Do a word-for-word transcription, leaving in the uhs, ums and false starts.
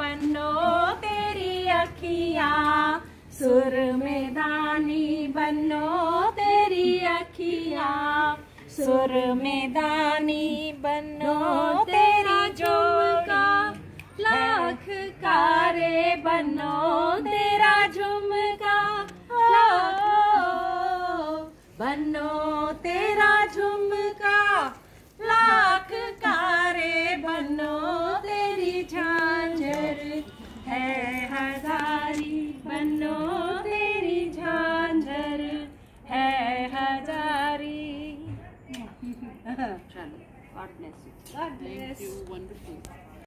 बनो तेरी अखियाँ, सुर में दानी बनो तेरी अखियाँ, सुर में दानी बनो तेरा झुमका, लाख कारे बनो तेरा झुमका, बनो तेरा झुमका, लाख कारे बनो तेरी झांझर है हजारी, बनो तेरी झांझर है हजारी। चलो, God bless you. God bless. Thank you, wonderful.